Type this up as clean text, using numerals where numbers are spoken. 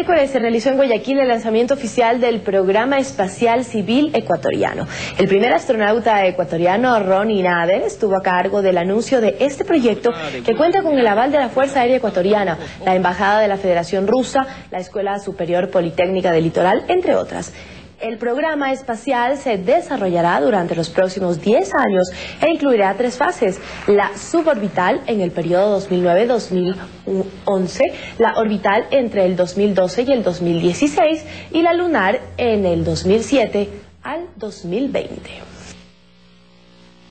miércoles se realizó en Guayaquil el lanzamiento oficial del Programa Espacial Civil Ecuatoriano. El primer astronauta ecuatoriano, Ronnie Nader, estuvo a cargo del anuncio de este proyecto que cuenta con el aval de la Fuerza Aérea Ecuatoriana, la Embajada de la Federación Rusa, la Escuela Superior Politécnica del Litoral, entre otras. El programa espacial se desarrollará durante los próximos 10 años e incluirá 3 fases: la suborbital en el periodo 2009-2011, la orbital entre el 2012 y el 2016 y la lunar en el 2007 al 2020.